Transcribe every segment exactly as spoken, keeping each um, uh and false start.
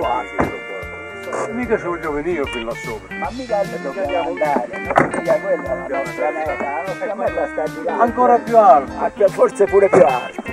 Mica ci voglio venire qui là sopra. Ma mica dobbiamo andare, mica quella, la nostra meta, la nostra meta sta girando. Ancora più alto. Anche forse pure più alto.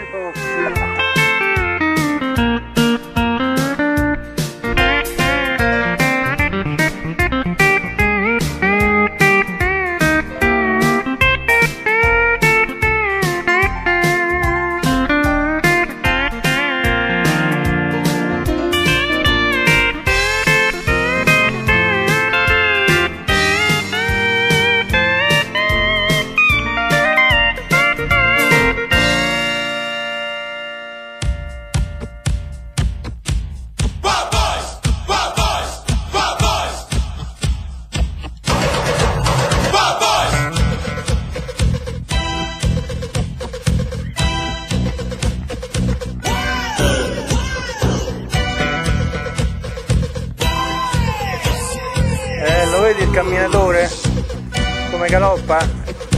Lo vedi il camminatore? Come galoppa?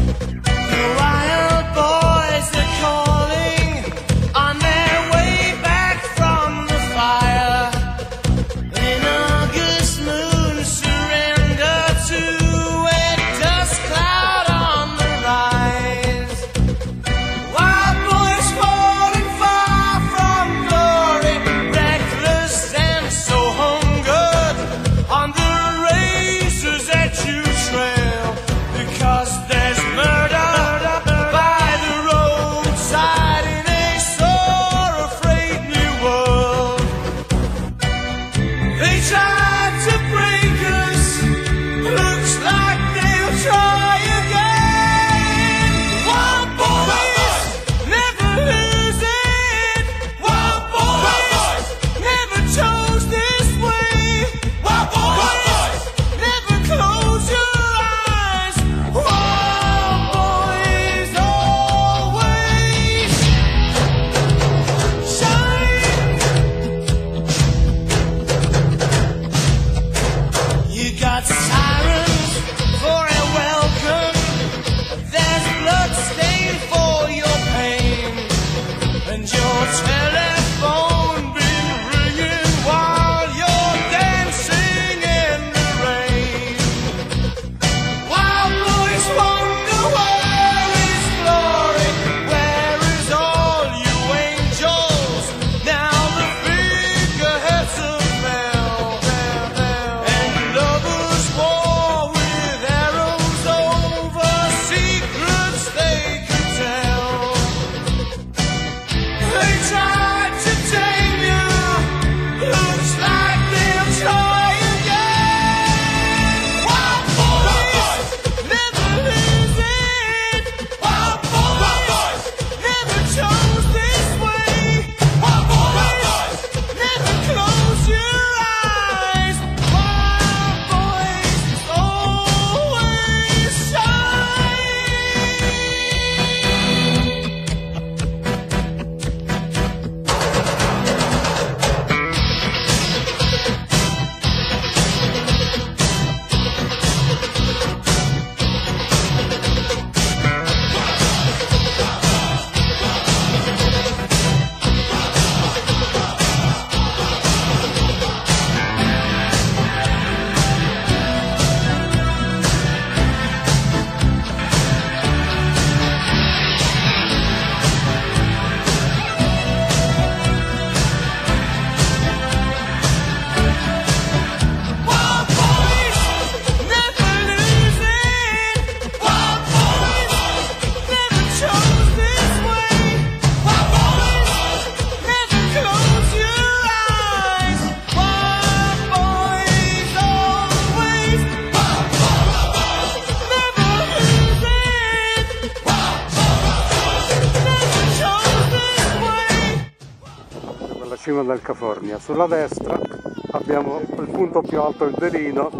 Cima del Cafornia. Sulla destra abbiamo il punto più alto del Derino,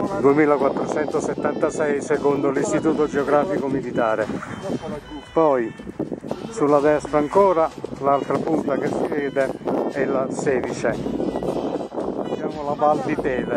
duemilaquattrocentosettantasei secondo l'Istituto Geografico Militare. Poi sulla destra ancora l'altra punta che si vede è la Sedice. Abbiamo la Val di Tele.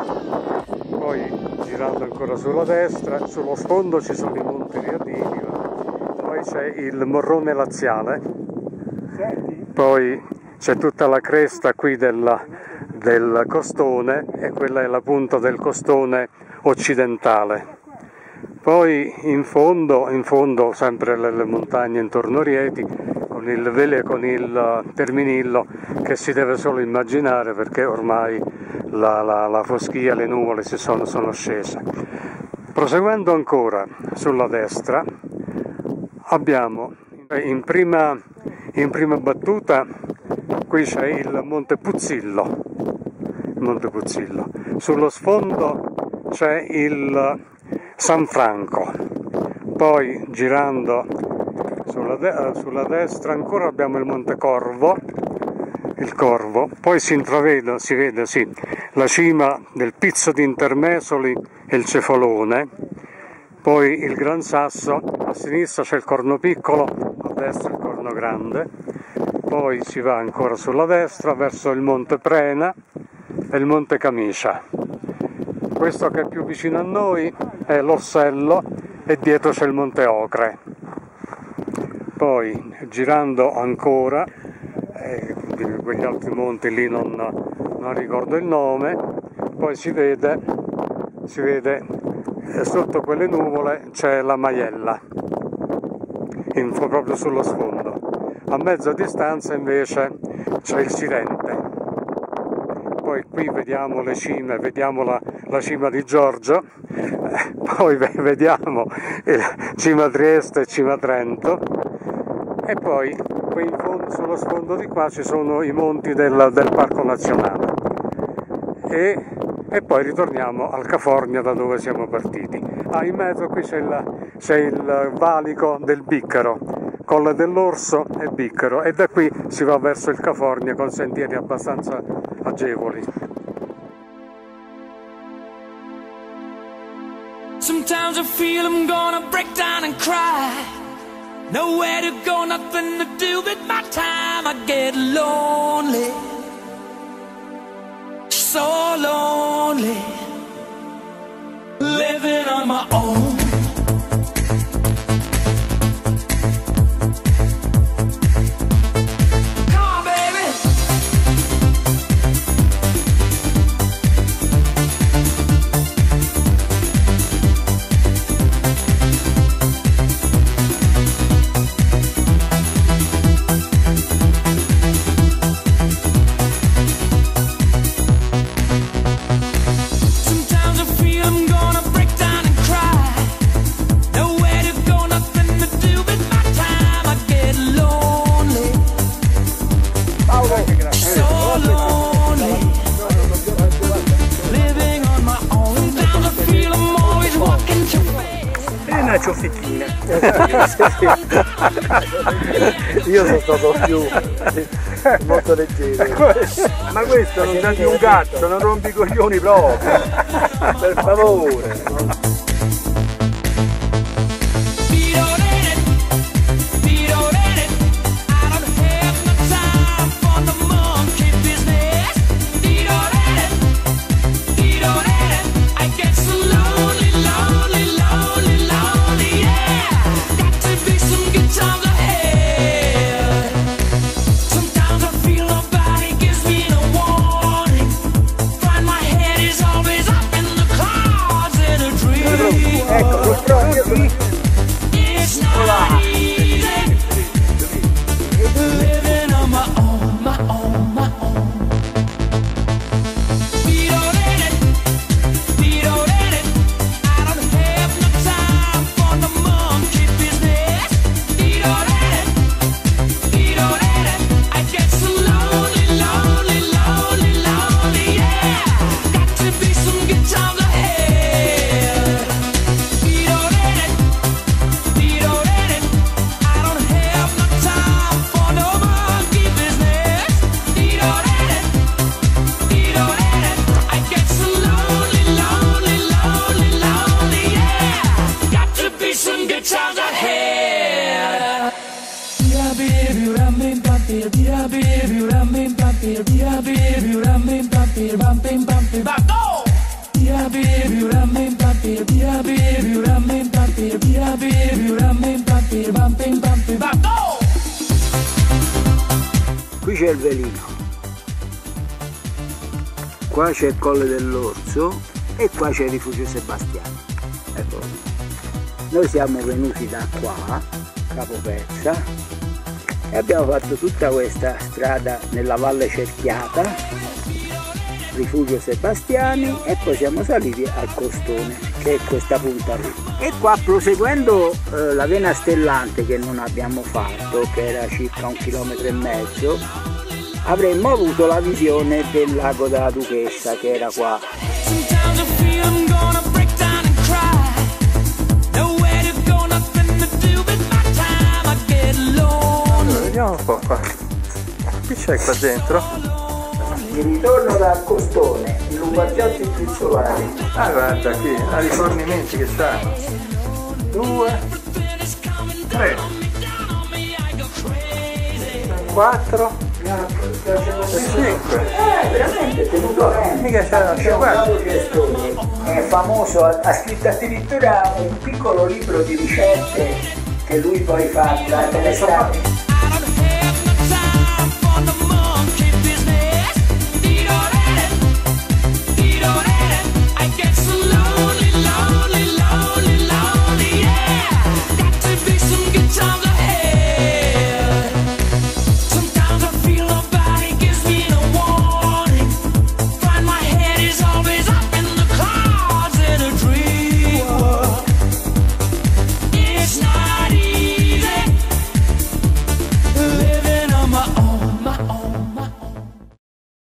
Poi girando ancora sulla destra, sullo sfondo ci sono i Monti Riadini, poi c'è il Morrone Laziale, poi c'è tutta la cresta qui della, del costone, e quella è la punta del costone occidentale. Poi in fondo, in fondo sempre le, le montagne intorno a Rieti, con il, vele, con il Terminillo, che si deve solo immaginare perché ormai la, la, la foschia, le nuvole si sono, sono scese. Proseguendo ancora sulla destra abbiamo in prima, in prima battuta qui c'è il Monte Puzzillo, Monte Puzzillo. Sullo sfondo c'è il San Franco, poi girando sulla, de sulla destra ancora abbiamo il Monte Corvo, il Corvo, poi si intravede, si vede sì, la cima del Pizzo di Intermesoli e il Cefalone, poi il Gran Sasso, a sinistra c'è il Corno Piccolo, a destra il Corno Grande, poi si va ancora sulla destra verso il Monte Prena e il Monte Camicia. Questo che è più vicino a noi è l'Orsello e dietro c'è il Monte Ocre. Poi girando ancora, eh, quegli altri monti lì non, non ricordo il nome, poi si vede, si vede eh, sotto quelle nuvole c'è la Maiella, in, proprio sullo sfondo. A mezza distanza invece c'è il Sirente. Poi qui vediamo le cime, vediamo la, la cima di Giorgio, eh, poi vediamo il Cima Trieste e Cima Trento, e poi qui in fondo, sullo sfondo di qua ci sono i monti del, del Parco Nazionale, e, e poi ritorniamo al Cafornia da dove siamo partiti. Ah, in mezzo qui c'è il, c'è il valico del Biccaro, Colle dell'Orso e Biccaro, e da qui si va verso il Cafornia con sentieri abbastanza agevoli. Sometimes I feel I'm gonna break down and cry. Nowhere to go, nothing to do with my time. I get lonely, so lonely, living on my own. Ciofficchina. Io sono stato più molto leggero. Ma questo non dà di un cazzo, non rompi i coglioni proprio. Per favore. Qui c'è il velino. qua c'è il Colle dell'Orso e qua c'è il Rifugio Sebastiano. Ecco, noi siamo venuti da qua, Capopezza, e abbiamo fatto tutta questa strada nella Valle Cerchiata, Rifugio Sebastiani, e poi siamo saliti al Costone, che è questa punta lì. E qua, proseguendo eh, la vena stellante che non abbiamo fatto, che era circa un chilometro e mezzo, avremmo avuto la visione del lago della Duchessa, che era qua. Allora, vediamo un po' qua. Chi c'è qua dentro? Il ritorno dal Costone, il Lungacchiotti Frizzolari. Ah, guarda qui, ha rifornimenti che stanno. Due, tre, quattro, cinque. Eh, veramente tenuto bene. Mica c'era, C'è un guarda. bravo gestore, è famoso, ha, ha scritto addirittura un piccolo libro di ricette che lui poi fa durante l'estate.